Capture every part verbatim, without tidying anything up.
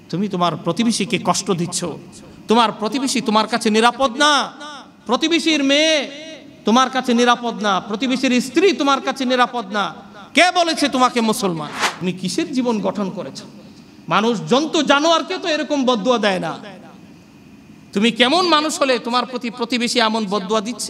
তুমি তোমার প্রতিবেশীকে কষ্ট দিচ্ছ, তোমার প্রতিবেশী তোমার কাছে নিরাপদ না, প্রতিবেশীর মেয়ে তোমার কাছে নিরাপদ না, প্রতিবেশীর স্ত্রী তোমার কাছে নিরাপদ না। কে বলেছে তোমাকে মুসলমান? তুমি কিসের জীবন গঠন করেছ? মানুষ, জন্তু, জানোয়ারকে তো এরকম বদদুয়া দেয় না। তুমি কেমন মানুষ হলে তোমার প্রতি প্রতিবেশী এমন বদদুয়া দিচ্ছে?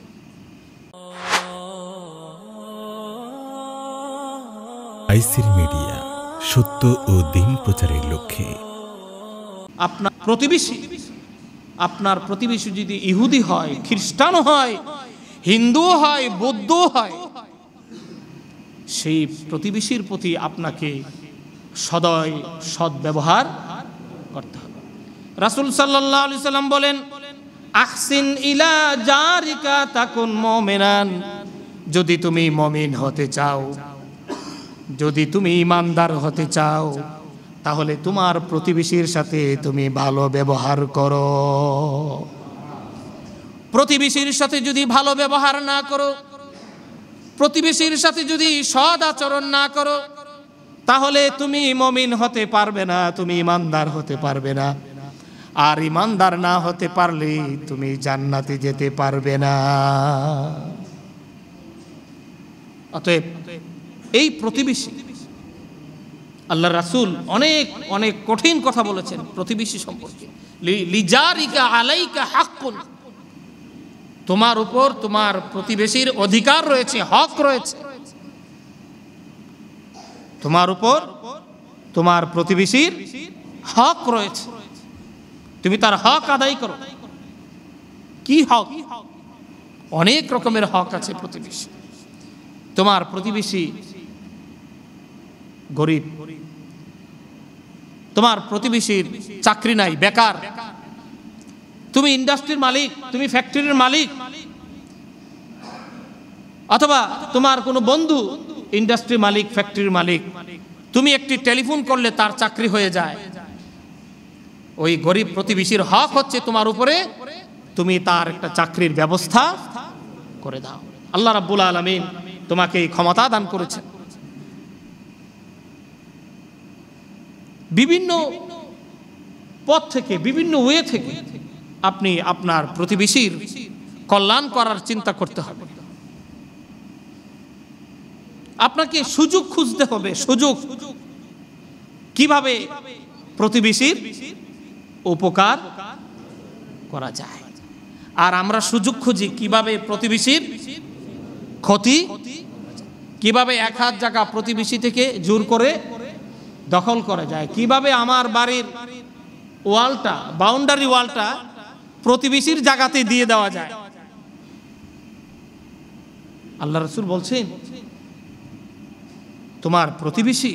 আইসির মিডিয়া, সত্য ও দিন প্রচারের লক্ষ্যে। আপনার প্রতিবেশী আপনার প্রতিবেশী যদি ইহুদি হয়, খ্রিস্টানও হয়, হিন্দুও হয়, বৌদ্ধও হয়, সেই প্রতিবেশীর প্রতি আপনাকে সদয় সদ্ব্যবহার করতে হবে। রাসূল সাল্লাল্লাহু আলাইহি সাল্লাম বলেন, আহসিন ইলা জারিকা তাকুন মুমিনান। যদি তুমি মুমিন হতে চাও, যদি তুমি ঈমানদার হতে চাও, তাহলে তোমার প্রতিবেশীর সাথে তুমি ভালো ব্যবহার করো। প্রতিবেশীর সাথে যদি ভালো ব্যবহার না করো, প্রতিবেশীর সাথে যদি সৎ আচরণ না করো, তাহলে তুমি মুমিন হতে পারবে না, তুমি ঈমানদার হতে পারবে না। আর ঈমানদার না হতে পারলে তুমি জান্নাতে যেতে পারবে না। অতএব এই প্রতিবেশী, আল্লাহ রাসূল অনেক অনেক কঠিন কথা বলেছেন প্রতিবেশী সম্পর্কে। লিজারিকা আলাইকা হাক্কুন, তোমার উপর তোমার প্রতিবেশীর অধিকার রয়েছে, হক রয়েছে। তোমার উপর তোমার প্রতিবেশীর হক রয়েছে, তুমি তার হক আদায় করো। কি হক? অনেক রকমের হক আছে প্রতিবেশী। তোমার প্রতিবেশী গরিব, তোমার প্রতিবেশীর চাকরি নাই, বেকার, তুমি ইন্ডাস্ট্রির মালিক, তুমি ফ্যাক্টরির মালিক, অথবা তোমার কোনো বন্ধু ইন্ডাস্ট্রির মালিক, ফ্যাক্টরির মালিক, তুমি একটি টেলিফোন করলে তার চাকরি হয়ে যায়। ওই গরিব প্রতিবেশীর হক হচ্ছে তোমার উপরে তুমি তার একটা চাকরির ব্যবস্থা করে দাও। আল্লাহ রাব্বুল আলামিন তোমাকে এই ক্ষমতা দান করেছেন। বিভিন্ন পথ থেকে, বিভিন্ন ওয়ে থেকে আপনি আপনার প্রতিবেশীর কল্যাণ করার চিন্তা করতে হবে। আপনাকে সুযোগ খুঁজতে হবে, সুযোগ কিভাবে প্রতিবেশীর উপকার করা যায়। আর আমরা সুযোগ খুঁজি কিভাবে প্রতিবেশীর ক্ষতি, কিভাবে এক হাত জায়গা প্রতিবেশী থেকে জোর করে দখল করা যায়, কিভাবে আমার বাড়ির ওয়ালটা, বাউন্ডারি ওয়ালটা প্রতিবেশীর জায়গাতে দিয়ে দেওয়া যায়। আল্লাহ রাসূল বলছেন, তোমার প্রতিবেশী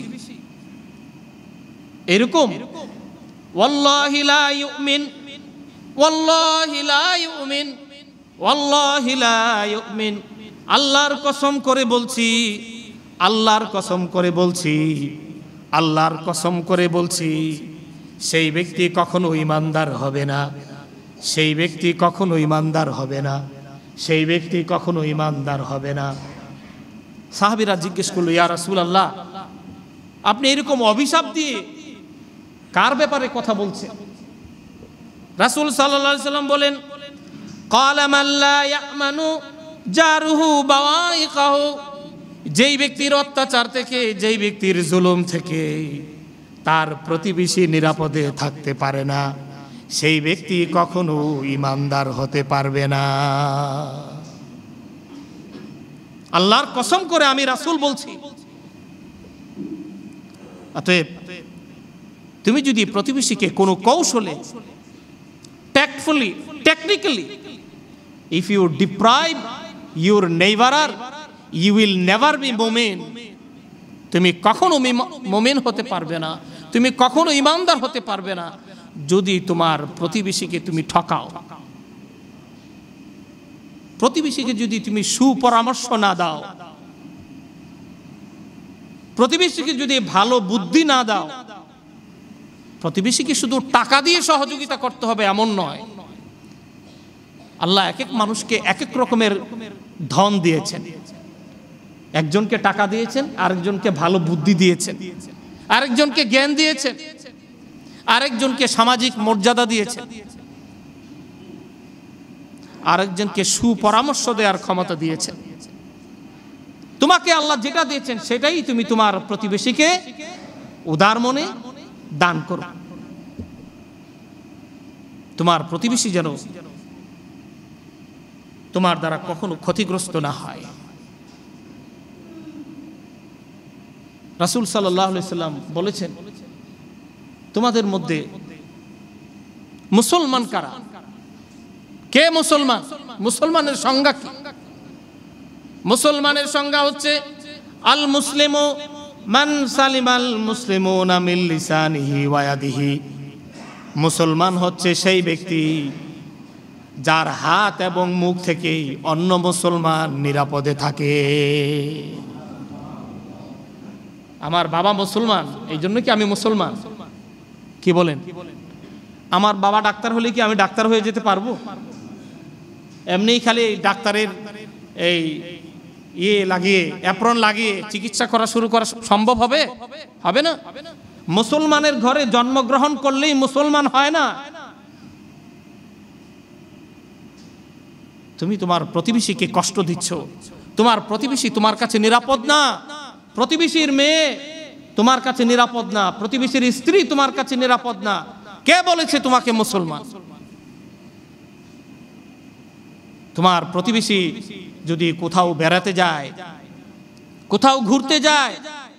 এরকম, ওয়াল্লাহি লা ইউমিন, ওয়াল্লাহি লা ইউমিন, ওয়াল্লাহি লা ইউমিন, আল্লাহর কসম করে বলছি, আল্লাহর কসম করে বলছি, আল্লাহর কসম করে বলছি, সেই ব্যক্তি কখনো ঈমানদার হবে না, সেই ব্যক্তি কখনো ঈমানদার হবে না, সেই ব্যক্তি কখনো ঈমানদার হবে না। সাহাবীরা জিজ্ঞেস করলো, ইয়া রাসূলুল্লাহ, আপনি এরকম অভিশাপ দিয়ে কার ব্যাপারে কথা বলছেন? রাসূল সাল্লাল্লাহু আলাইহি সাল্লাম বলেন, ক্বালা মান লা ইয়ামানু জারুহু বাওয়াইকাহু, যেই ব্যক্তির অত্যাচার থেকে, যেই ব্যক্তির জুলুম থেকে তার প্রতিবেশী নিরাপদে থাকতে পারে না, সেই ব্যক্তি কখনো ঈমানদার হতে পারবে না। আল্লাহর কসম করে আমি রাসূল বলছি। অতএব তুমি যদি প্রতিবেশীকে কোনো কৌশলে, tactfully, technically, if you deprive your neighbor, you will never be mu'min, তুমি কখনো মুমিন হতে পারবে না, তুমি কখনো ঈমানদার হতে পারবে না যদি তোমার প্রতিবেশীকে তুমি ঠকাও। প্রতিবেশীকে যদি তুমি সুপরামর্শ না দাও, প্রতিবেশীকে যদি ভালো বুদ্ধি না দাও, প্রতিবেশীকে শুধু টাকা দিয়ে সহযোগিতা করতে হবে এমন নয়। আল্লাহ এক এক মানুষকে এক এক রকমের ধন দিয়েছেন। একজনকে টাকা দিয়েছেন, আরেকজনকে ভালো বুদ্ধি দিয়েছেন, আরেকজনকে জ্ঞান দিয়েছেন, আরেকজনকে সামাজিক মর্যাদা দিয়েছেন, আরেকজনকে সুপরামর্শ দেওয়ার ক্ষমতা দিয়েছেন। তোমাকে আল্লাহ যেটা দিয়েছেন সেটাই তুমি তোমার প্রতিবেশীকে উদার মনে দান করো। তোমার প্রতিবেশী যেন তোমার দ্বারা কখনো ক্ষতিগ্রস্ত না হয়। রাসূল সাল্লাল্লাহু আলাইহি সাল্লাম বলেছেন, তোমাদের মধ্যে মুসলমান কারা? কে মুসলমান? মুসলমানের সংজ্ঞা কি? মুসলমানের সংজ্ঞা হচ্ছে আল মুসলিমু মান সালিমাল মুসলিমুনা মিন লিসানিহি ওয়া ইয়াদিহি। মুসলমান হচ্ছে সেই ব্যক্তি যার হাত এবং মুখ থেকে অন্য মুসলমান নিরাপদে থাকে। আমার বাবা মুসলমান, এই জন্য কি আমি মুসলমান? কি বলেন? আমার বাবা ডাক্তার হলে কি আমি ডাক্তার হয়ে যেতে পারবো? এমনি খালি ডাক্তারের এই ইয়ে লাগিয়ে অ্যাপ্রন লাগিয়ে চিকিৎসা করা শুরু করা সম্ভব হবে? হবে না। মুসলমানের ঘরে জন্মগ্রহণ করলেই মুসলমান হয় না। তুমি তোমার প্রতিবেশীকে কষ্ট দিচ্ছ, তোমার প্রতিবেশী তোমার কাছে নিরাপদ না, প্রতিবেশীর মেয়ে তোমার কাছে নিরাপদ না, প্রতিবেশীর স্ত্রী তোমার কাছে নিরাপদ না। কে বলেছে তোমাকে মুসলমান? তোমার প্রতিবেশী যদি কোথাও বেড়াতে যায়, কোথাও ঘুরতে যায়,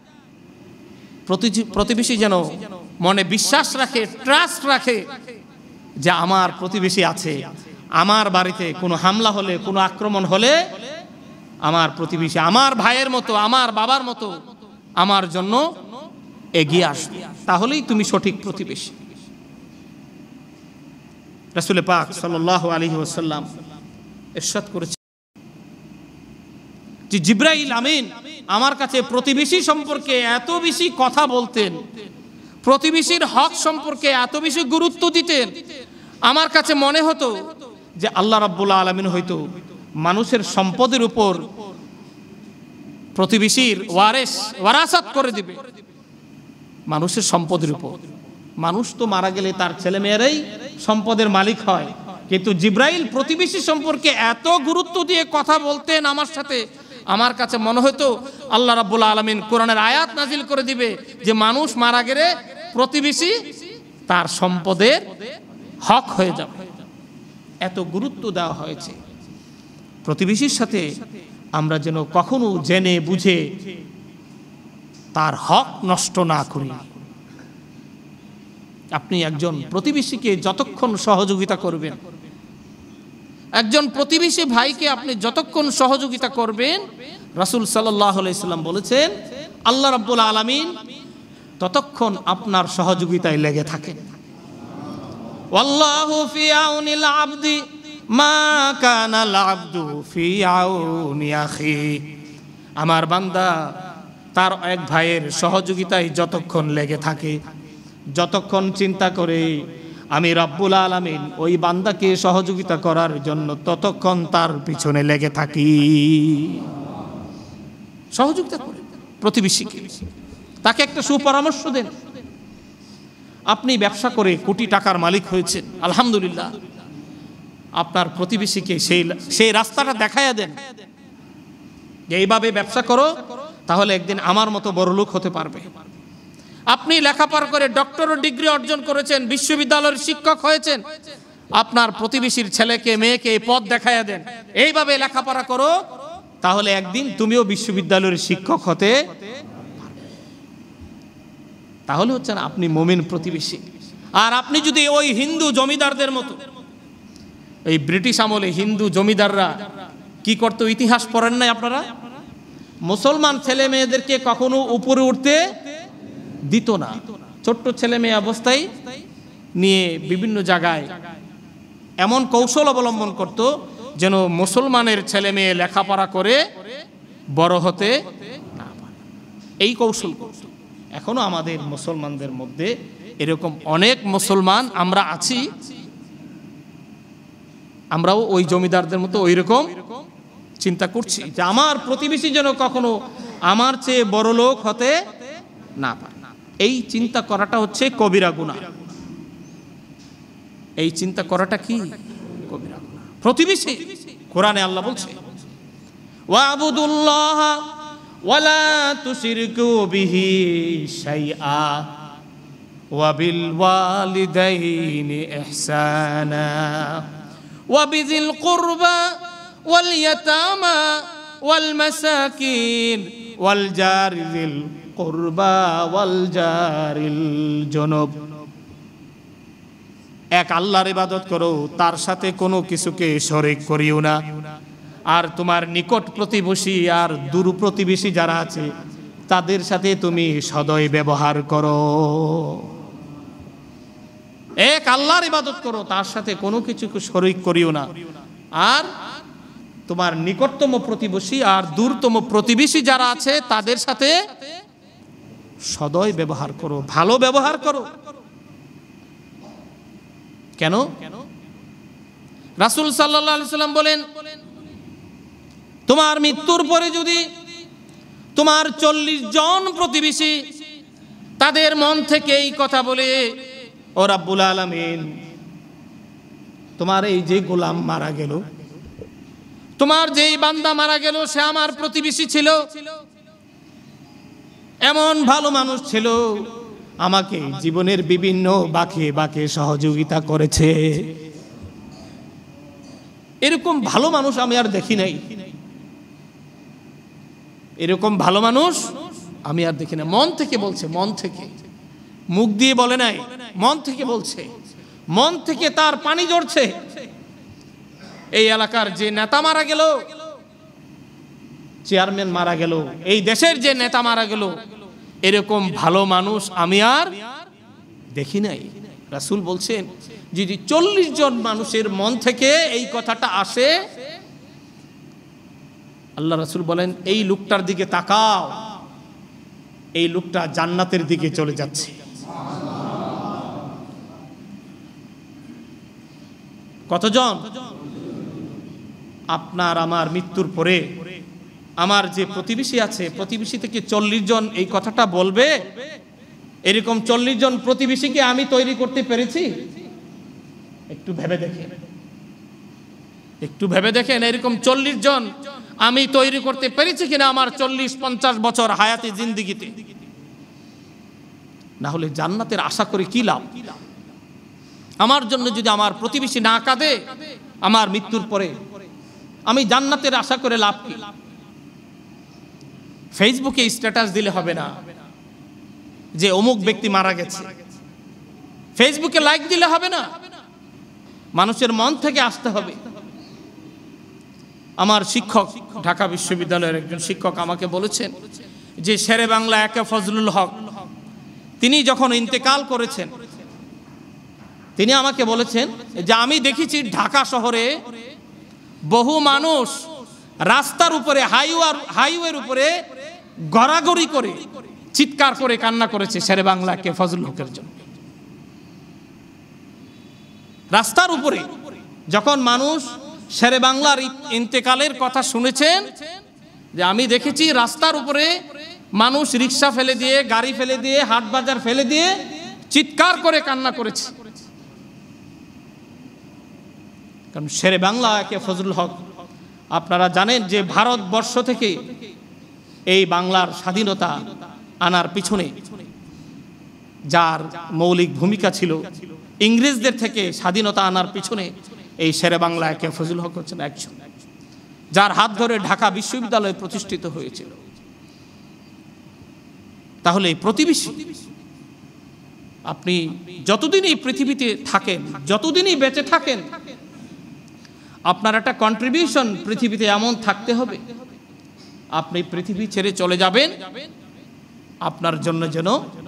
প্রতিবেশী যেন মনে বিশ্বাস রাখে, ট্রাস্ট রাখে যে আমার প্রতিবেশী আছে, আমার বাড়িতে কোনো হামলা হলে, কোনো আক্রমণ হলে আমার প্রতিবেশী আমার ভাইয়ের মতো, আমার বাবার মতো আমার জন্য এগিয়ে আসবে। তাহলেই তুমি সঠিক প্রতিবেশী। রাসূল পাক সাল্লাল্লাহু আলাইহি ওয়াসাল্লাম ইরশাদ করেছেন যে জিবরাইল আমিন আমার কাছে প্রতিবেশী সম্পর্কে এত বেশি কথা বলতেন, প্রতিবেশীর হক সম্পর্কে এত বেশি গুরুত্ব দিতেন, আমার কাছে মনে হতো যে আল্লাহ রাব্বুল আলামিন হয়তো মানুষের সম্পদের উপর প্রতিবেশীর ওয়ারেস ওয়ারাসাত করে দিবে, মানুষের সম্পদের উপর। মানুষ তো মারা গেলে তার ছেলে মেয়েরাই সম্পদের মালিক হয়, কিন্তু জিবরাইল প্রতিবেশী সম্পর্কে এত গুরুত্ব দিয়ে কথা বলতেন আমার সাথে, আমার কাছে মনে হতো আল্লাহ রাব্বুল আলামিন কোরআনের আয়াত নাজিল করে দিবে যে মানুষ মারা গেলে প্রতিবেশী তার সম্পদের হক হয়ে যাবে। এত গুরুত্ব দেওয়া হয়েছে। প্রতিবেশীর সাথে আমরা যেন কখনো জেনে বুঝে তার হক নষ্ট না করি। আপনি একজন প্রতিবেশীকে যতক্ষণ সহযোগিতা করবেন, একজন প্রতিবেশী ভাইকে আপনি যতক্ষণ সহযোগিতা করবেন, রাসূল সাল্লাল্লাহু আলাইহি সাল্লাম বলেছেন আল্লাহ রাব্বুল আলামিন ততক্ষণ আপনার সহযোগিতায় লেগে থাকেন। ওয়াল্লাহু ফি আউনিল আবদি মা কানাল আবদু ফি আউনি আখি। আমার বান্দা তার এক ভাইয়ের সহযোগিতায় যতক্ষণ লেগে থাকে, যতক্ষণ চিন্তা করে আমি রব্বুল আলামিন ওই বান্দাকে সহযোগিতা করার জন্য ততক্ষণ তার পিছনে লেগে থাকি। সহযোগিতা করেন প্রতিবেশীকে, তাকে একটা সুপরামর্শ দেন। আপনি ব্যবসা করে কোটি টাকার মালিক হয়েছেন, আলহামদুলিল্লাহ, আপনার প্রতিবেশীকে সেই সেই রাস্তাটা দেখাইয়া দেন যে এইভাবে ব্যবসা করো, তাহলে একদিন আমার মতো বড়লোক হতে পারবে। আপনি লেখাপড়া করে ডক্টরেট ডিগ্রি অর্জন করেছেন, বিশ্ববিদ্যালয়ের শিক্ষক হয়েছেন, আপনার প্রতিবেশীর ছেলেকে মেয়েকে এই পথ দেখাইয়া দেন, এইভাবে লেখাপড়া করো, তাহলে একদিন তুমিও বিশ্ববিদ্যালয়ের শিক্ষক হতে পারবে। তাহলে হচ্ছেন আপনি মুমিন প্রতিবেশী। আর আপনি যদি ওই হিন্দু জমিদারদের মতো, এই ব্রিটিশ আমলে হিন্দু জমিদাররা কি করতো ইতিহাস পড়েন নাই আপনারা? মুসলমান ছেলে মেয়েদেরকে কখনো উপরে উঠতে দিত না, ছোট্ট ছেলে মেয়ে অবস্থায় নিয়ে বিভিন্ন জায়গায় এমন কৌশল অবলম্বন করত যেন মুসলমানের ছেলে মেয়ে লেখাপড়া করে বড় হতে না পারে। এই কৌশল করত। এখনো আমাদের মুসলমানদের মধ্যে এরকম অনেক মুসলমান আমরা আছি, আমরাও ওই জমিদারদের মতো ওই রকম চিন্তা করছি যে আমার প্রতিবেশী যেন কখনো আমার চেয়ে বড় লোক হতে না পারে। এই চিন্তা করাটা হচ্ছে কবিরা গুনাহ। এই চিন্তা করাটা কি কবিরা গুনাহ। প্রতিবেশী কোরআনে আল্লাহ বলছে ওয়াবুদুল্লাহ ওয়ালা তুশরিকু বিহি শাইআ ওয়া বিল ওয়ালিদাইনি ইহসানা ওয়া বিযিল কুরবা ওয়াল ইয়াতামা ওয়াল মাসাকিন ওয়াল জারিল কুরবা ওয়াল জারিল জুনুব। এক আল্লাহর ইবাদত করো, তার সাথে কোনো কিছুকে শরীক করিও না। আর তোমার নিকট প্রতিবেশী আর দূর প্রতিবেশী যারা আছে তাদের সাথে তুমি সদয় ব্যবহার করো। এক আল্লাহর ইবাদত করো, তার সাথে কোনো কিছুকে শরীক করিও না। আর তোমার নিকটতম প্রতিবেশী আর দূরতম প্রতিবেশী যারা আছে তাদের সাথে সদয় ব্যবহার করো, ভালো ব্যবহার করো। কেন? রাসূল সাল্লাল্লাহু আলাইহি সাল্লাম বলেন, তোমার মৃত্যুর পরে যদি তোমার চল্লিশ জন প্রতিবেশী তাদের মন থেকে এই কথা বলে, ও রাব্বুল আলামিন, তোমার এই যে গোলাম মারা গেল, তোমার যেই বান্দা মারা গেল, সে আমার প্রতিবেশী ছিল, এমন ভালো মানুষ ছিল, আমাকে জীবনের বিভিন্ন বাঁকে বাঁকে সহযোগিতা করেছে, এরকম ভালো মানুষ আমি আর দেখি নাই, এরকম ভালো মানুষ আমি আর দেখি না। মন থেকে বলছে, মন থেকে, মুখ দিয়ে বলে নাই, মন থেকে বলছে, মন থেকে তার পানি ঝরছে। এই এলাকার যে নেতা মারা গেল, চেয়ারম্যান মারা গেল, এই দেশের যে নেতা মারা গেল, এরকম ভালো মানুষ আমি আর দেখি নাই। রাসূল বলছেন, যদি চল্লিশ জন মানুষের মন থেকে এই কথাটা আসে, আল্লাহ রাসূল বলেন, এই লোকটার দিকে তাকাও, এই লোকটা জান্নাতের দিকে চলে যাচ্ছে। কতজন? আপনার আমার মৃত্যুর পরে আমার যে প্রতিবেশী আছে, প্রতিবেশী থেকে চল্লিশ জন এই কথাটা বলবে, এরকম চল্লিশ জন প্রতিবেশীকে আমি তৈরি করতে পেরেছি? একটু ভেবে দেখেন, একটু ভেবে দেখেন, এরকম চল্লিশ জন আমি তৈরি করতে পেরেছি কিনা আমার চল্লিশ পঞ্চাশ বছর হায়াতে জিন্দিগিতে? না হলে জান্নাতের আশা করে কি লাভ? আমার জন্য যদি আমার প্রতিবেশী না কাঁদে আমার মৃত্যুর পরে, আমি জান্নাতের আশা করে লাভ কি? ফেসবুকে স্ট্যাটাস দিলে হবে না যে অমুক ব্যক্তি মারা গেছে, ফেসবুকে লাইক দিলে হবে না, মানুষের মন থেকে আসতে হবে। আমার শিক্ষক, ঢাকা বিশ্ববিদ্যালয়ের একজন শিক্ষক আমাকে বলেছেন যে শেরে বাংলা একে ফজলুল হক, তিনি যখন ইন্তেকাল করেছেন, তিনি আমাকে বলেছেন যে আমি দেখেছি ঢাকা শহরে বহু মানুষ রাস্তার উপরে, হাইওয়ে হাইওয়ের উপরে গড়াগড়ি করে চিৎকার করে কান্না করেছে শেরে বাংলা কে ফজলুল হকের জন্য। রাস্তার উপরে যখন মানুষ শেরে বাংলার ইন্তেকালের কথা শুনেছেন, যে আমি দেখেছি রাস্তার উপরে মানুষ রিক্সা ফেলে দিয়ে, গাড়ি ফেলে দিয়ে, হাট বাজার ফেলে দিয়ে চিৎকার করে কান্না করেছে। কারণ শেরে বাংলা কে ফজলুল হক, আপনারা জানেন যে ভারতবর্ষ থেকে এই বাংলার স্বাধীনতা আনার পিছনে যার মৌলিক ভূমিকা ছিল, ইংরেজদের থেকে স্বাধীনতা আনার পিছনে এই শেরে বাংলা কে ফজলুল হক হচ্ছেন একজন, যার হাত ধরে ঢাকা বিশ্ববিদ্যালয় প্রতিষ্ঠিত হয়েছিল। তাহলে এই প্রতিবেশী, আপনি যতদিন এই পৃথিবীতে থাকেন, যতদিনই বেঁচে থাকেন, আপনার একটা কন্ট্রিবিউশন পৃথিবীতে এমন থাকতে হবে, আপনি পৃথিবী ছেড়ে চলে যাবেন, আপনার জন্য যেন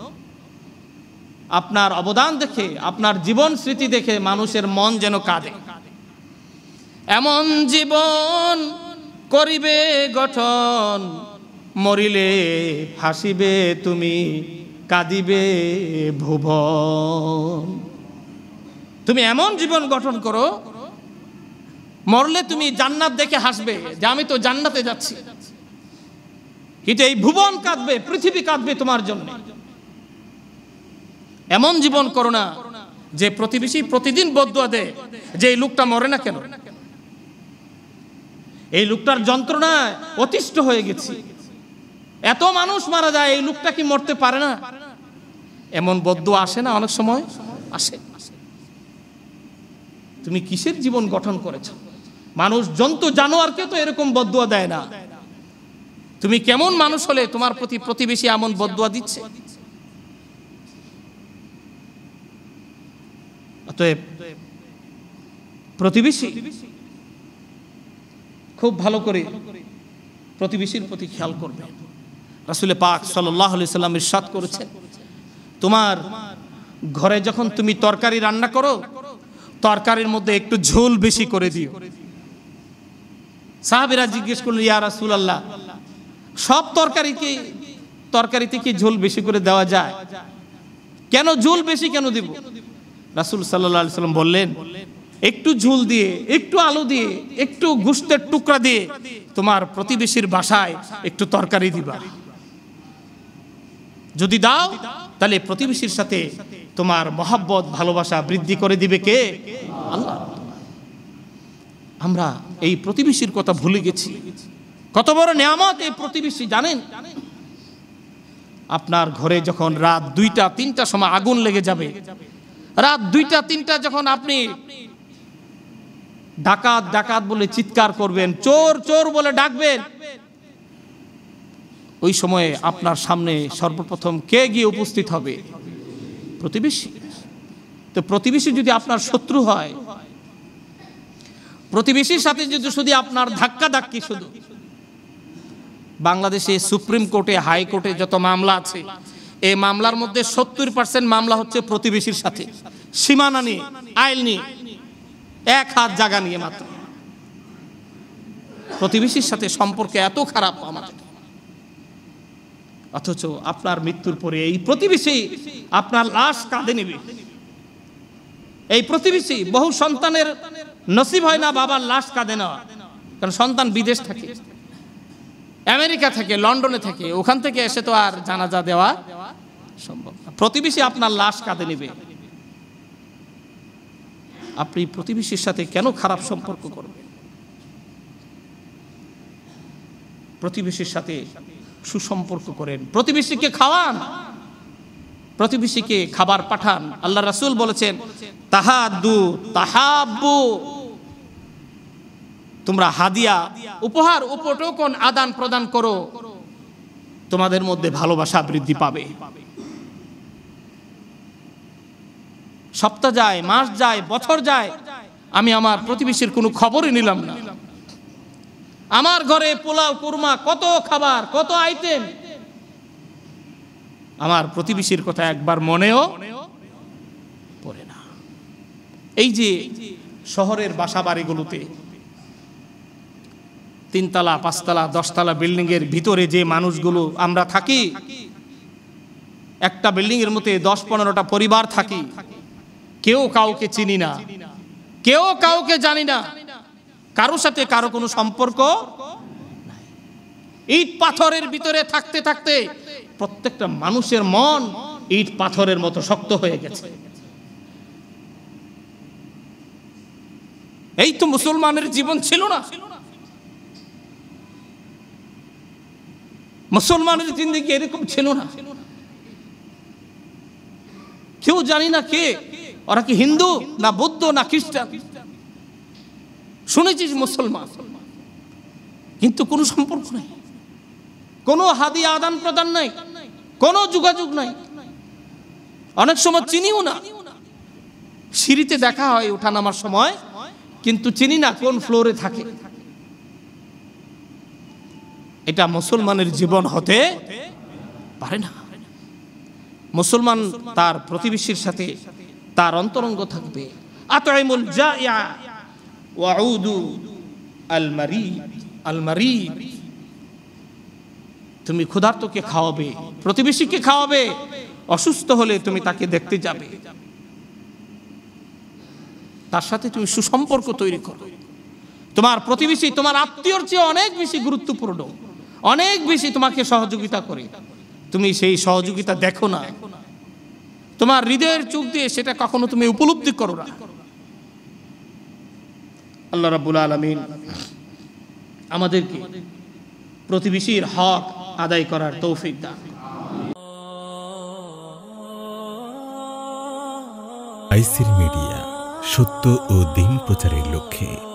আপনার অবদান দেখে, আপনার জীবন স্মৃতি দেখে মানুষের মন যেন কাঁদে। এমন জীবন করিবে গঠন, মরিলে হাসিবে তুমি, কাঁদিবে ভুবন। তুমি এমন জীবন গঠন করো, মরলে তুমি জান্নাত দেখে হাসবে যে আমি তো জান্নাতে যাচ্ছি, কিন্তু এই ভুবন কাঁদবে, পৃথিবী কাঁদবে তোমার জন্য। এমন জীবন করো না যে প্রতিবেশী প্রতিদিন বদদুয়া দেয় যে এই লোকটা মরে না কেন, এই লোকটার যন্ত্রণায় অতিষ্ঠ হয়ে গেছি, এত মানুষ মারা যায়, এই লোকটা কি মরতে পারে না? এমন বদদুয়া আসে না অনেক সময়? আসে। তুমি কিসের জীবন গঠন করেছ? মানুষ জন্তু জানোয়ারকে তো এরকম বদদুয়া দেয় না। তুমি কেমন মানুষ হলে তোমার প্রতি প্রতিবেশী এমন বদদুয়া দিচ্ছে? অতএব প্রতিবেশী খুব ভালো করে প্রতিবেশীর প্রতি খেয়াল করবে। রাসূল পাক সাল্লাল্লাহু আলাইহি সাল্লাম ইরশাদ করেছেন, তোমার ঘরে যখন তুমি তরকারি রান্না করো, তরকারির মধ্যে একটু ঝোল বেশি করে দিও। সাহাবীরা জিজ্ঞেস করলেন, ইয়া রাসূলুল্লাহ, সব তরকারিকে তরকারিতে কি ঝোল বেশি করে দেওয়া যায়? কেন ঝোল বেশি কেন দিব? রাসূল সাল্লাল্লাহু আলাইহি সাল্লাম বললেন, একটু ঝোল দিয়ে, একটু আলু দিয়ে, একটু গোশতের টুকরা দিয়ে তোমার প্রতিবেশীর বাসায় একটু তরকারি দিবা। যদি দাও তাহলে প্রতিবেশীর সাথে তোমার মহব্বত ভালোবাসা বৃদ্ধি করে দিবে কে? আল্লাহ। আমরা এই প্রতিবেশীর কথা ভুলে গেছি। কত বড় নিয়ামত এই প্রতিবেশী জানেন? আপনার ঘরে যখন রাত দুইটা তিনটা সময় আগুন লেগে যাবে, রাত দুইটা তিনটা যখন আপনি ডাকাত ডাকাত বলে চিৎকার করবেন, চোর চোর বলে ডাকবেন, ওই সময়ে আপনার সামনে সর্বপ্রথম কে গিয়ে উপস্থিত হবে? প্রতিবেশী। তো প্রতিবেশী যদি আপনার শত্রু হয়, প্রতিবেশীর সাথে যদি শুধু আপনার ধাক্কা ধাক্কি, শুধু বাংলাদেশে সুপ্রিম কোর্টে হাইকোর্টে যত মামলা আছে, এই মামলার মধ্যে সত্তর পার্সেন্ট মামলা হচ্ছে প্রতিবেশীর সাথে, সীমানা নিয়ে, আইল নিয়ে, এক হাত জায়গা নিয়ে মাত্র। প্রতিবেশীর সাথে সম্পর্ক এত খারাপ আমাদের, অথচ আপনার মৃত্যুর পরে এই প্রতিবেশী আপনার লাশ কাঁধে নেবে। এই প্রতিবেশী, বহু সন্তানের নসিব হয় না বাবার লাশ কাঁধে নেওয়া, কারণ সন্তান বিদেশ থাকে, আমেরিকা থেকে, লন্ডনে থেকে, ওখান থেকে এসে তো আর জানাজা দেওয়া সম্ভব না। প্রতিবেশী আপনার লাশ কাঁধে নেবে। আপনি প্রতিবেশীর সাথে কেন খারাপ সম্পর্ক করবেন? প্রতিবেশীর সাথে সুসম্পর্ক করেন, প্রতিবেশীকে খাওয়ান, প্রতিবেশীকে খাবার পাঠান। আল্লাহ রাসূল বলেছেন, তাহাদ্দু তাহাব্বু, তোমরা হাদিয়া, উপহার, উপটোকন আদান প্রদান করো, তোমাদের মধ্যে ভালোবাসা বৃদ্ধি পাবে। সপ্তাহ যায়, মাস যায়, বছর যায়, আমি আমার প্রতিবেশীর কোনো খবরই নিলাম না। আমার ঘরে পোলাও, কুরমা, কত খাবার, কত আইটেম, আমার প্রতিবেশীর কথা একবার মনেও পড়ে না। এই যে শহরের বাসা বাড়িগুলোতে তিনতলা, পাঁচতলা, দশতলা বিল্ডিং এর ভিতরে যে মানুষগুলো আমরা থাকি, একটা বিল্ডিং এর মধ্যে দশ পনেরোটা পরিবার থাকি, কেউ কাউকে চিনি না, কেউ কাউকে জানি না, কারোর সাথে কারো কোনো সম্পর্ক নাই। ইট পাথরের ভিতরে থাকতে থাকতে প্রত্যেকটা মানুষের মন ইট পাথরের মতো শক্ত হয়ে গেছে। এই তো মুসলমানের জীবন ছিল না। মুসলমানের জিন্দেগি এরকম ছিল না। কেউ জানি না কে, ওরা কি হিন্দু না বৌদ্ধ না খ্রিস্টান, শুনেছিস মুসলমান, কিন্তু কোনো সম্পর্ক নাই, কোনো হাদিয়া আদান প্রদান নাই, কোনো যোগাযোগ নাই, অনেক সময় চিনিও না। সিঁড়িতে দেখা হয় ওঠানামার সময়, কিন্তু চিনি না কোন ফ্লোরে থাকে। এটা মুসলমানের জীবন হতে পারে না। মুসলমান তার প্রতিবেশীর সাথে তার অন্তরঙ্গ থাকবে। আতইমুল জাইয়া ওয়াউদু আল মারিদ আল মারিদ, তুমি ক্ষুধার্তকে খাওয়াবে, প্রতিবেশীকে খাওয়াবে, অসুস্থ হলে তুমি তাকে দেখতে যাবে, তার সাথে তুমি সুসম্পর্ক তৈরি করো। তোমার প্রতিবেশী তোমার আত্মীয়র চেয়ে অনেক বেশি গুরুত্বপূর্ণ, অনেক বেশি তোমাকে সহযোগিতা করে, তুমি সেই সহযোগিতা দেখো না, তোমার হৃদয়ের চোখ দিয়ে সেটা কখনো তুমি উপলব্ধি করো না। আল্লাহ রাব্বুল আলামিন আমাদেরকে প্রতিবেশীর হক আদায় করার তৌফিক দান। আইসির মিডিয়া, সত্য ও দিন প্রচারের লক্ষ্যে।